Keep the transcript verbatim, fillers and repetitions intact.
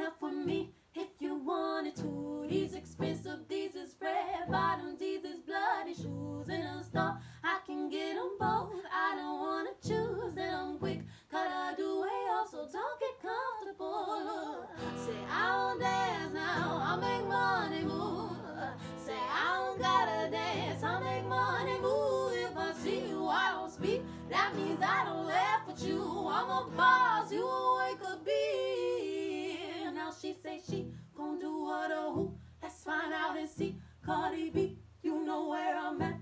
stuff with me if you wanted to. These expensive, these is red bottoms, these is bloody shoes. In a store, I can get them both. I don't wanna choose, and I'm quick, cut I do way off, so don't get comfortable. Look, say I don't dance now, I make money move. Say I don't gotta dance, I make money move. If I see you, I don't speak, that means I don't laugh with you. I'm a boss, you awake a bee. Now she say she gon' do what or who, let's find out and see. Cardi B, you know where I'm at.